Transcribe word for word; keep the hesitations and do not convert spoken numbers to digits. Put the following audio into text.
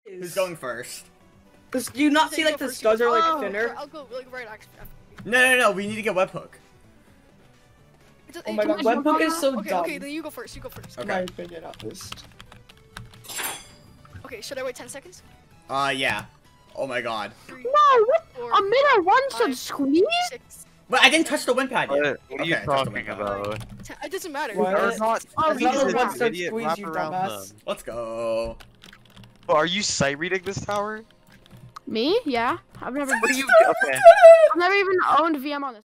Who's going first? Does, do you not see like the studs are like oh, thinner? I'll go like right after. No, no, no. We need to get webhook. It's, Oh my god, webhook is so okay, dumb. Okay, then you go first. You go first. In Okay. my opinion, at least. Okay, should I wait ten seconds? Uh, yeah. Oh my god. Three, No, what? four, A minute one five, should squeeze? six. But I didn't touch the win pad yet. What, what are you Okay, I touched the win talking pad. about? Ten, it doesn't matter. What? Or not? Oh, Please, another it's one an said idiot, squeeze, wrap you around dumbass. them. Let's go. Oh, are you sight reading this tower? Me? Yeah. I've never. What do you? Okay. I've never even owned V M on this.